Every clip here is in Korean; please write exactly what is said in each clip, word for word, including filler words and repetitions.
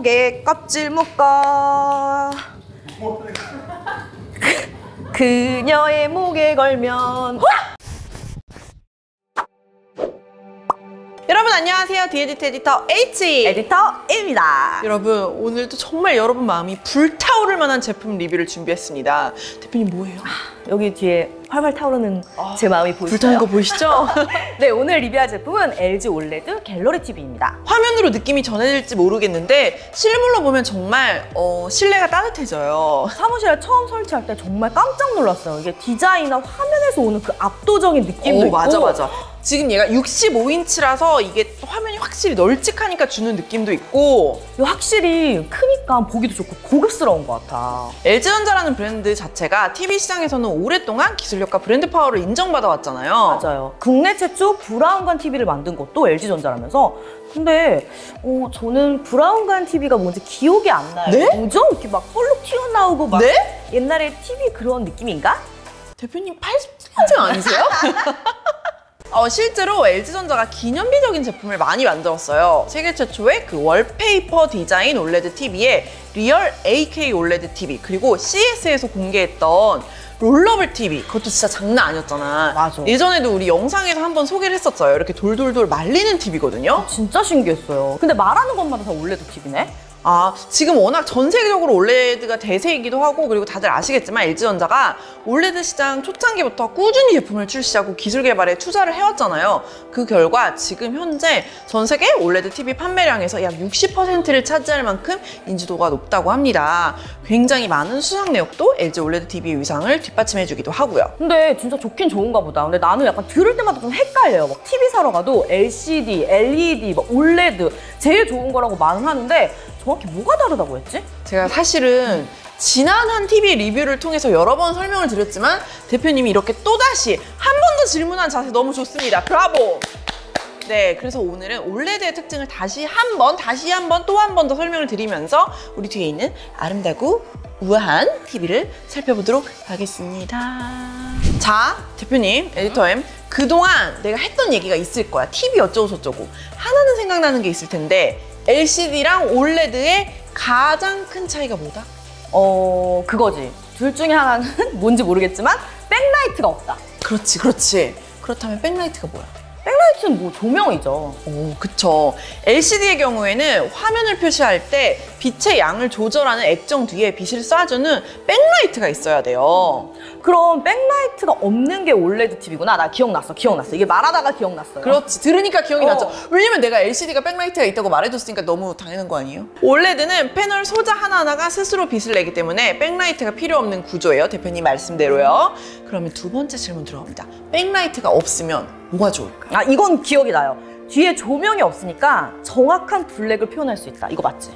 목에 껍질 묶어 그녀의 목에 걸면 여러분 안녕하세요. 디에디트 에디터 H 에디터입니다. 여러분 오늘도 정말 여러분 마음이 불타오를 만한 제품 리뷰를 준비했습니다. 대표님 뭐예요? 여기 뒤에 활활 타오르는 아, 제 마음이 보이시죠? 불타는 거 보이시죠? 네, 오늘 리뷰할 제품은 엘지 올레드 갤러리 티비입니다. 화면으로 느낌이 전해질지 모르겠는데 실물로 보면 정말 어, 실내가 따뜻해져요. 사무실에 처음 설치할 때 정말 깜짝 놀랐어요. 이게 디자인이나 화면에서 오는 그 압도적인 느낌도 오, 있고 맞아 맞아. 지금 얘가 육십오 인치라서 이게 화면이 확실히 널찍하니까 주는 느낌도 있고 확실히 크니까 보기도 좋고 고급스러운 것 같아. 엘지전자라는 브랜드 자체가 티비 시장에서는 오랫동안 기술력과 브랜드 파워를 인정받아 왔잖아요. 맞아요. 국내 최초 브라운관 티비를 만든 것도 엘지전자라면서. 근데 어, 저는 브라운관 티비가 뭔지 기억이 안 나요. 네? 뭐죠? 이렇게 막 펄룩 튀어나오고 막 네? 옛날에 티비 그런 느낌인가? 대표님 팔십 년생 아니세요? 어, 실제로 엘지전자가 기념비적인 제품을 많이 만들었어요. 세계 최초의 그 월페이퍼 디자인 올레드 티비에 리얼 에이케이 올레드 티비 그리고 씨에스에서 공개했던 롤러블 티비 그것도 진짜 장난 아니었잖아. 맞아. 예전에도 우리 영상에서 한번 소개를 했었어요. 이렇게 돌돌돌 말리는 티비거든요. 진짜 신기했어요. 근데 말하는 것마다 다 올레드 티비네? 아, 지금 워낙 전 세계적으로 올레드가 대세이기도 하고 그리고 다들 아시겠지만 엘지전자가 올레드 시장 초창기부터 꾸준히 제품을 출시하고 기술 개발에 투자를 해왔잖아요. 그 결과 지금 현재 전 세계 올레드 티비 판매량에서 약 육십 퍼센트를 차지할 만큼 인지도가 높다고 합니다. 굉장히 많은 수상 내역도 엘지 올레드 티비의 위상을 뒷받침해주기도 하고요. 근데 진짜 좋긴 좋은가 보다. 근데 나는 약간 들을 때마다 좀 헷갈려요. 막 티비 사러 가도 엘시디, 엘이디, 막 올레드 제일 좋은 거라고 말은 하는데 정확히 뭐가 다르다고 했지? 제가 사실은 지난 한 티비 리뷰를 통해서 여러 번 설명을 드렸지만 대표님이 이렇게 또다시 한 번 더 질문한 자세 너무 좋습니다. 브라보! 네, 그래서 오늘은 올레드의 특징을 다시 한 번, 다시 한 번, 또 한 번 더 설명을 드리면서 우리 뒤에 있는 아름다고 우아한 티비를 살펴보도록 하겠습니다. 자, 대표님, 에디터엠, 그동안 내가 했던 얘기가 있을 거야. 티비 어쩌고 저쩌고. 하나는 생각나는 게 있을 텐데 엘시디랑 올레드의 가장 큰 차이가 뭐다? 어... 그거지. 둘 중에 하나는 뭔지 모르겠지만 백라이트가 없다. 그렇지, 그렇지. 그렇다면 백라이트가 뭐야? 백라이트는 뭐 조명이죠. 오, 그쵸. 엘시디의 경우에는 화면을 표시할 때 빛의 양을 조절하는 액정 뒤에 빛을 쏴주는 백라이트가 있어야 돼요. 그럼 백라이트가 없는 게 올레드 티비구나. 나 기억났어, 기억났어. 이게 말하다가 기억났어요. 그렇지, 들으니까 기억이 어. 났죠. 왜냐면 내가 엘시디가 백라이트가 있다고 말해줬으니까 너무 당연한 거 아니에요? 올레드는 패널 소자 하나하나가 스스로 빛을 내기 때문에 백라이트가 필요 없는 구조예요. 대표님 말씀대로요. 그러면 두 번째 질문 들어갑니다. 백라이트가 없으면 뭐가 좋을까요? 아, 이건 기억이 나요. 뒤에 조명이 없으니까 정확한 블랙을 표현할 수 있다. 이거 맞지?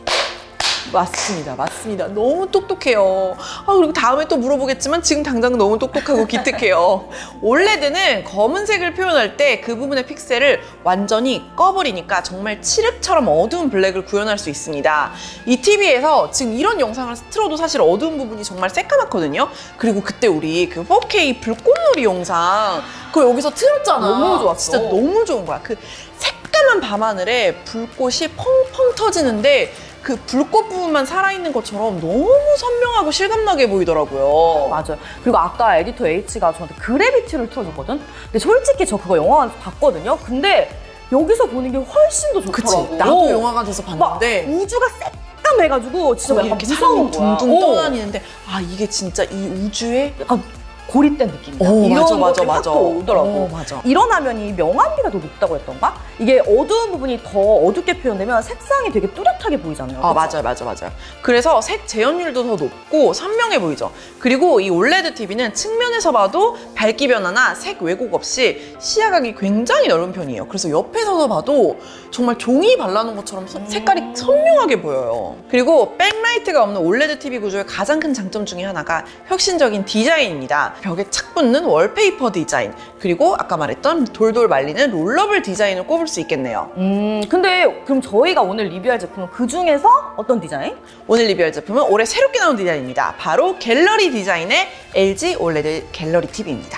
맞습니다. 맞습니다. 너무 똑똑해요. 아, 그리고 다음에 또 물어보겠지만 지금 당장 너무 똑똑하고 기특해요. 올레드는 검은색을 표현할 때 그 부분의 픽셀을 완전히 꺼버리니까 정말 칠흑처럼 어두운 블랙을 구현할 수 있습니다. 이 티비에서 지금 이런 영상을 틀어도 사실 어두운 부분이 정말 새까맣거든요. 그리고 그때 우리 그 포케이 불꽃놀이 영상 그거 여기서 틀었잖아. 너무 좋았어. 진짜 너무 좋은 거야. 그 새까만 밤하늘에 불꽃이 펑펑 터지는데 그 불꽃 부분만 살아있는 것처럼 너무 선명하고 실감나게 보이더라고요. 맞아요. 그리고 아까 에디터 H가 저한테 그래비티를 틀어줬거든? 근데 솔직히 저 그거 영화관에서 봤거든요? 근데 여기서 보는 게 훨씬 더 좋더라고. 그치? 나도 영화관에서 봤는데 막 우주가 새까매가지고 진짜 막 약간 이렇게 무서운 사람이 거야. 둥둥 어. 떠다니는데 아 이게 진짜 이 우주에 약간 고립된 느낌이야. 오, 이런 맞아, 맞아, 것들이 맞아. 확 오더라고. 오, 맞아. 이런 화면이 명암비가 더 높다고 했던가? 이게 어두운 부분이 더 어둡게 표현되면 색상이 되게 뚜렷하게 보이잖아요. 아, 그쵸? 맞아요, 맞아, 맞아요. 그래서 색 재현율도 더 높고 선명해 보이죠. 그리고 이 올레드 티비는 측면에서 봐도 밝기 변화나 색 왜곡 없이 시야각이 굉장히 넓은 편이에요. 그래서 옆에서 봐도 정말 종이 발라놓은 것처럼 서, 색깔이 음. 선명하게 보여요. 그리고 백라이트가 없는 올레드 티비 구조의 가장 큰 장점 중에 하나가 혁신적인 디자인입니다. 벽에 착 붙는 월페이퍼 디자인, 그리고 아까 말했던 돌돌 말리는 롤러블 디자인을 꼽을 수 있겠네요. 음, 근데 그럼 저희가 오늘 리뷰할 제품은 그 중에서 어떤 디자인? 오늘 리뷰할 제품은 올해 새롭게 나온 디자인입니다. 바로 갤러리 디자인의 엘지 올레드 갤러리 티비입니다.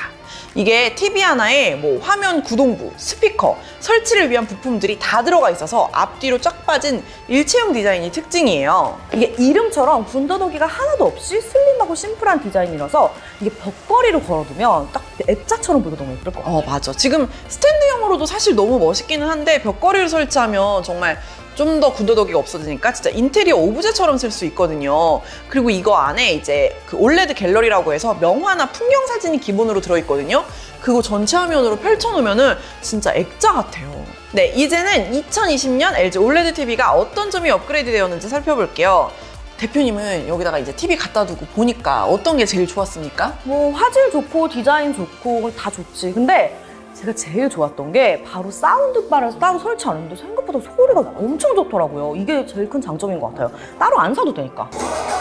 이게 티비 하나에 뭐 화면 구동부, 스피커, 설치를 위한 부품들이 다 들어가 있어서 앞뒤로 쫙 빠진 일체형 디자인이 특징이에요. 이게 이름처럼 군더더기가 하나도 없이 슬림하고 심플한 디자인이라서 이게 벽걸이로 걸어두면 딱 액자처럼 보기도 너무 예쁠 것 같아요. 어, 맞아. 지금 스탠드형으로도 사실 너무 멋있기는 한데 벽걸이를 설치하면 정말 좀 더 군더더기가 없어지니까 진짜 인테리어 오브제처럼 쓸 수 있거든요. 그리고 이거 안에 이제 그 올레드 갤러리라고 해서 명화나 풍경 사진이 기본으로 들어있거든요. 그거 전체 화면으로 펼쳐놓으면은 진짜 액자 같아요. 네, 이제는 이천이십 년 엘지 올레드 티비가 어떤 점이 업그레이드 되었는지 살펴볼게요. 대표님은 여기다가 이제 티비 갖다 두고 보니까 어떤 게 제일 좋았습니까? 뭐 화질 좋고 디자인 좋고 다 좋지. 근데 제가 제일 좋았던 게 바로 사운드바를 따로 설치하는데 생각보다 소리가 엄청 좋더라고요. 이게 제일 큰 장점인 것 같아요. 따로 안 사도 되니까.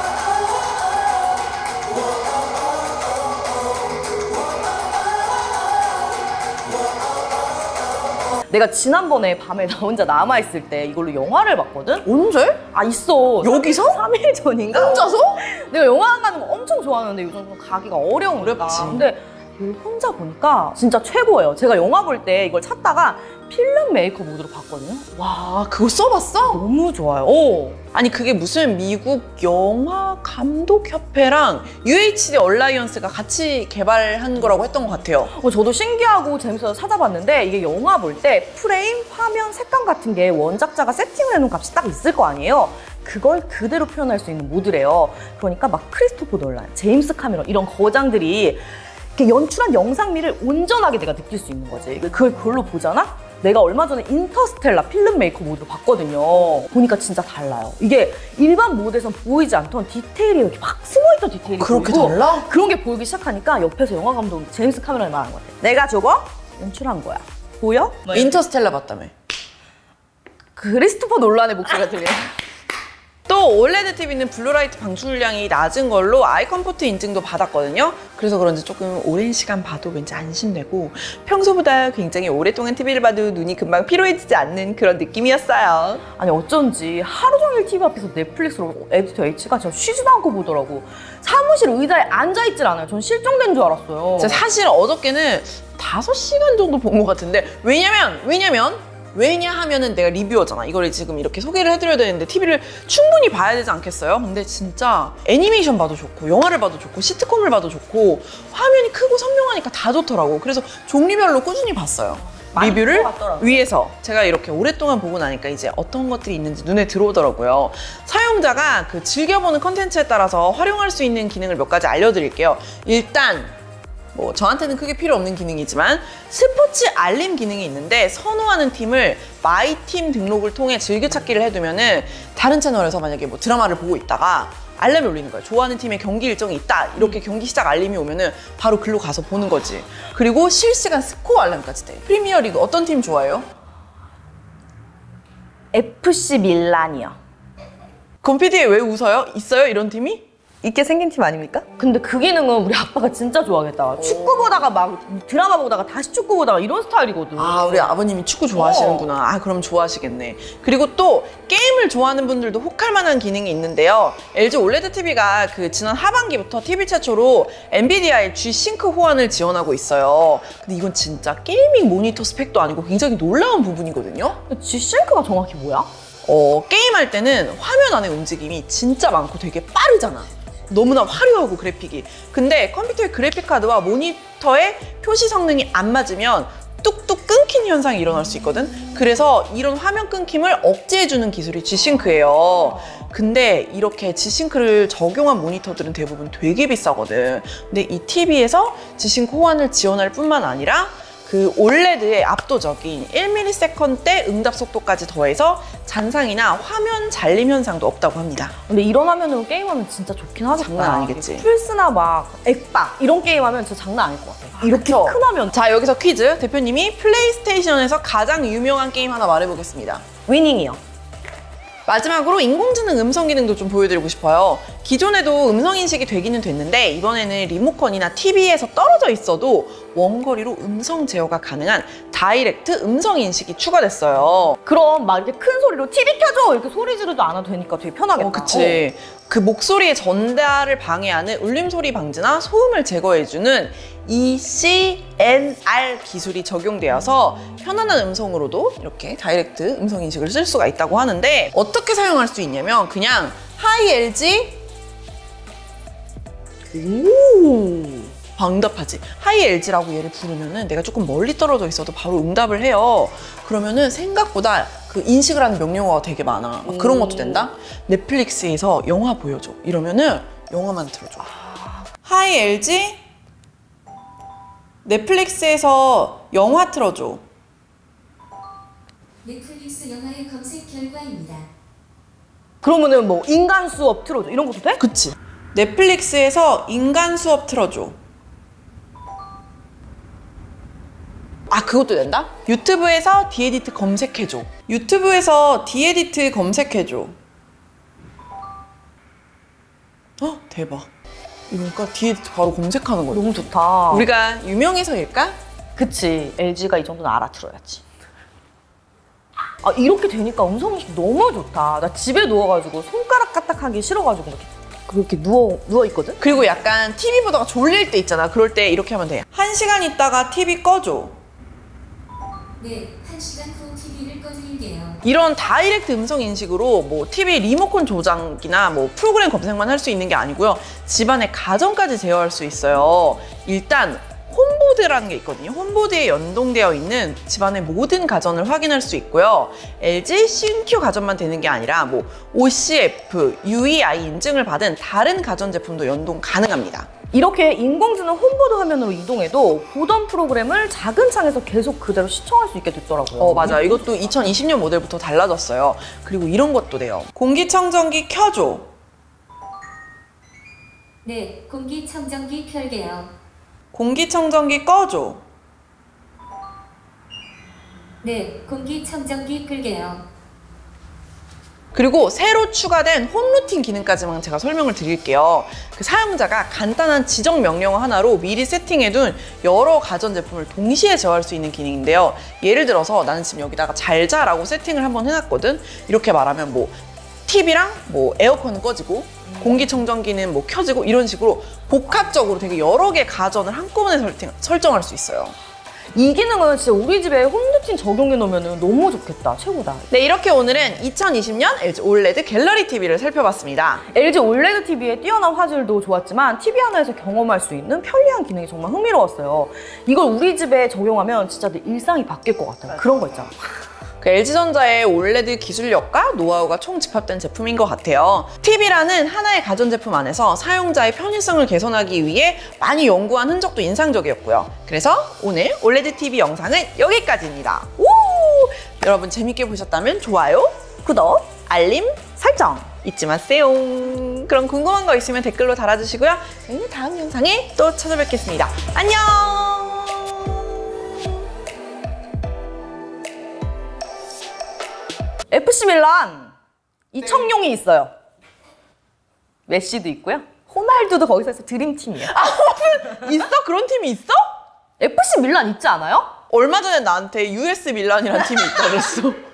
내가 지난번에 밤에 나 혼자 남아있을 때 이걸로 영화를 봤거든? 언제? 아 있어. 여기서? 삼 일 전인가? 혼자서? 내가 영화관 가는 거 엄청 좋아하는데 요즘 좀 가기가 어려우니까. 어렵지. 근데 이걸 혼자 보니까 진짜 최고예요. 제가 영화 볼 때 이걸 찾다가 필름 메이커 모드로 봤거든요. 와, 그거 써봤어? 너무 좋아요. 오. 아니 그게 무슨 미국 영화 감독 협회랑 유에이치디 얼라이언스가 같이 개발한 거라고 했던 것 같아요. 어, 저도 신기하고 재밌어서 찾아봤는데 이게 영화 볼 때 프레임, 화면, 색감 같은 게 원작자가 세팅을 해놓은 값이 딱 있을 거 아니에요. 그걸 그대로 표현할 수 있는 모드래요. 그러니까 막 크리스토퍼 놀란, 제임스 카메론 이런 거장들이 이렇게 연출한 영상미를 온전하게 내가 느낄 수 있는 거지. 그걸 그걸로 보잖아? 내가 얼마 전에 인터스텔라 필름 메이커 모드로 봤거든요. 보니까 진짜 달라요. 이게 일반 모드에선 보이지 않던 디테일이 이렇게 막 숨어있던 디테일이 그렇게 보이고 달라? 그런 게 보이기 시작하니까 옆에서 영화 감독 제임스 카메론이 말하는 것 같아. 내가 저거 연출한 거야. 보여? 인터스텔라 봤다며. 크리스토퍼 놀란의 목소리가 들려. 또 올레드 티비는 블루라이트 방출량이 낮은 걸로 아이 컴포트 인증도 받았거든요. 그래서 그런지 조금 오랜 시간 봐도 왠지 안심되고 평소보다 굉장히 오랫동안 티비를 봐도 눈이 금방 피로해지지 않는 그런 느낌이었어요. 아니 어쩐지 하루 종일 티비 앞에서 넷플릭스로 에디터 H가 진짜 쉬지도 않고 보더라고. 사무실 의자에 앉아있질 않아요. 전 실종된 줄 알았어요. 진짜 사실 어저께는 다섯 시간 정도 본 것 같은데 왜냐면 왜냐면 왜냐하면은 내가 리뷰어잖아. 이걸 지금 이렇게 소개를 해드려야 되는데 티비를 충분히 봐야 되지 않겠어요? 근데 진짜 애니메이션 봐도 좋고 영화를 봐도 좋고 시트콤을 봐도 좋고 화면이 크고 선명하니까 다 좋더라고. 그래서 종류별로 꾸준히 봤어요. 리뷰를 위해서 제가 이렇게 오랫동안 보고 나니까 이제 어떤 것들이 있는지 눈에 들어오더라고요. 사용자가 그 즐겨보는 컨텐츠에 따라서 활용할 수 있는 기능을 몇 가지 알려드릴게요. 일단 뭐 저한테는 크게 필요 없는 기능이지만 스포츠 알림 기능이 있는데 선호하는 팀을 마이 팀 등록을 통해 즐겨찾기를 해두면은 다른 채널에서 만약에 뭐 드라마를 보고 있다가 알람이 울리는 거예요. 좋아하는 팀의 경기 일정이 있다. 이렇게 경기 시작 알림이 오면은 바로 글로 가서 보는 거지. 그리고 실시간 스코어 알람까지 돼. 프리미어 리그 어떤 팀 좋아해요? 에프씨 밀란이요. 건피디에 왜 웃어요? 있어요? 이런 팀이? 있게 생긴 팀 아닙니까? 근데 그 기능은 우리 아빠가 진짜 좋아하겠다. 축구 보다가 막 드라마 보다가 다시 축구 보다가 이런 스타일이거든. 아, 우리 아버님이 축구 좋아하시는구나. 어. 아, 그럼 좋아하시겠네. 그리고 또 게임을 좋아하는 분들도 혹할 만한 기능이 있는데요. 엘지 올레드 티비가 그 지난 하반기부터 티비 최초로 엔비디아의 G-Sync 호환을 지원하고 있어요. 근데 이건 진짜 게이밍 모니터 스펙도 아니고 굉장히 놀라운 부분이거든요. G-Sync가 정확히 뭐야? 어, 게임할 때는 화면 안에 움직임이 진짜 많고 되게 빠르잖아. 너무나 화려하고 그래픽이. 근데 컴퓨터의 그래픽카드와 모니터의 표시 성능이 안 맞으면 뚝뚝 끊기는 현상이 일어날 수 있거든. 그래서 이런 화면 끊김을 억제해주는 기술이 G-Sync예요. 근데 이렇게 G-Sync를 적용한 모니터들은 대부분 되게 비싸거든. 근데 이 티비에서 G-Sync 호환을 지원할 뿐만 아니라 그 올레드의 압도적인 일 밀리세컨대 응답 속도까지 더해서 잔상이나 화면 잘림 현상도 없다고 합니다. 근데 이런 화면으로 게임하면 진짜 좋긴 하겠다. 장난 아니겠지. 플스나 막 엑박 이런 게임하면 진짜 장난 아닐 것 같아. 이렇게 그쵸? 큰 화면. 자, 여기서 퀴즈. 대표님이 플레이스테이션에서 가장 유명한 게임 하나 말해보겠습니다. 위닝이요. 마지막으로 인공지능 음성 기능도 좀 보여드리고 싶어요. 기존에도 음성 인식이 되기는 됐는데 이번에는 리모컨이나 티비에서 떨어져 있어도 원거리로 음성 제어가 가능한 다이렉트 음성 인식이 추가됐어요. 그럼 막 이렇게 큰 소리로 티비 켜줘 이렇게 소리 지르도 안 해도 되니까 되게 편하겠다. 어, 그치. 어. 그 목소리의 전달을 방해하는 울림소리 방지나 소음을 제거해주는 이 씨 엔 알 기술이 적용되어서 편안한 음성으로도 이렇게 다이렉트 음성 인식을 쓸 수가 있다고 하는데, 어떻게 사용할 수 있냐면 그냥 하이 엘지 오. 응답하지. 하이 엘지라고 얘를 부르면은 내가 조금 멀리 떨어져 있어도 바로 응답을 해요. 그러면은 생각보다 그 인식을 하는 명령어가 되게 많아. 막 그런 것도 된다. 넷플릭스에서 영화 보여줘. 이러면은 영화만 틀어줘. 아. 하이 엘지 넷플릭스에서 영화 틀어줘. 넷플릭스 영화의 검색 결과입니다. 그러면은 뭐 인간 수업 틀어줘 이런 것도 돼? 그치. 넷플릭스에서 인간 수업 틀어줘. 아, 그것도 된다? 유튜브에서 디에디트 검색해줘. 유튜브에서 디에디트 검색해줘. 어, 대박. 이러니까 디에디트 바로 검색하는 거야. 너무 좋다. 우리가 유명해서일까? 그치. 엘지가 이 정도는 알아들어야지. 아, 이렇게 되니까 음성인식 너무 좋다. 나 집에 누워가지고 손가락 까딱하기 싫어가지고 이렇게 그렇게 누워, 누워있거든? 그리고 약간 티비 보다가 졸릴 때 있잖아. 그럴 때 이렇게 하면 돼. 한 시간 있다가 티비 꺼줘. 네, 한 시간 후 티비를 꺼드릴게요. 이런 다이렉트 음성 인식으로 뭐 티비 리모컨 조작이나 뭐 프로그램 검색만 할 수 있는 게 아니고요. 집안의 가전까지 제어할 수 있어요. 일단 홈보드라는 게 있거든요. 홈보드에 연동되어 있는 집안의 모든 가전을 확인할 수 있고요. 엘지 씨엔큐 가전만 되는 게 아니라 뭐 오씨에프, 유이아이 인증을 받은 다른 가전 제품도 연동 가능합니다. 이렇게 인공지능 홈보드 화면으로 이동해도 보던 프로그램을 작은 창에서 계속 그대로 시청할 수 있게 됐더라고요. 어, 맞아. 이것도 이천이십 년 모델부터 달라졌어요. 그리고 이런 것도 돼요. 공기청정기 켜줘. 네, 공기청정기 켤게요. 공기청정기 꺼줘. 네, 공기청정기 끌게요. 그리고 새로 추가된 홈루팅 기능까지만 제가 설명을 드릴게요. 그 사용자가 간단한 지정 명령어 하나로 미리 세팅해둔 여러 가전제품을 동시에 제어할 수 있는 기능인데요. 예를 들어서 나는 지금 여기다가 잘 자라고 세팅을 한번 해놨거든. 이렇게 말하면 뭐 티비랑 뭐 에어컨은 꺼지고 공기청정기는 뭐 켜지고 이런 식으로 복합적으로 되게 여러 개 가전을 한꺼번에 설정, 설정할 수 있어요. 이 기능은 진짜 우리 집에 홈루틴 적용해 놓으면 너무 좋겠다. 최고다. 네, 이렇게 오늘은 이천이십 년 엘지 올레드 갤러리 티비를 살펴봤습니다. 엘지 올레드 티비의 뛰어난 화질도 좋았지만 티비 하나에서 경험할 수 있는 편리한 기능이 정말 흥미로웠어요. 이걸 우리 집에 적용하면 진짜 내 일상이 바뀔 것 같아요. 그런 거 있잖아. 그 엘지전자의 올레드 기술력과 노하우가 총 집합된 제품인 것 같아요. 티비라는 하나의 가전제품 안에서 사용자의 편의성을 개선하기 위해 많이 연구한 흔적도 인상적이었고요. 그래서 오늘 올레드 티비 영상은 여기까지입니다. 오! 여러분 재밌게 보셨다면 좋아요, 구독, 알림 설정 잊지 마세요. 그럼 궁금한 거 있으면 댓글로 달아주시고요. 저희는 다음 영상에 또 찾아뵙겠습니다. 안녕! 에프씨 밀란 이청용이 있어요. 메시도 있고요. 호날두도 거기서 해서 드림팀이에요. 있어? 그런 팀이 있어? 에프씨 밀란 있지 않아요? 얼마 전에 나한테 유에스 밀란이라는 팀이 있다 그랬어.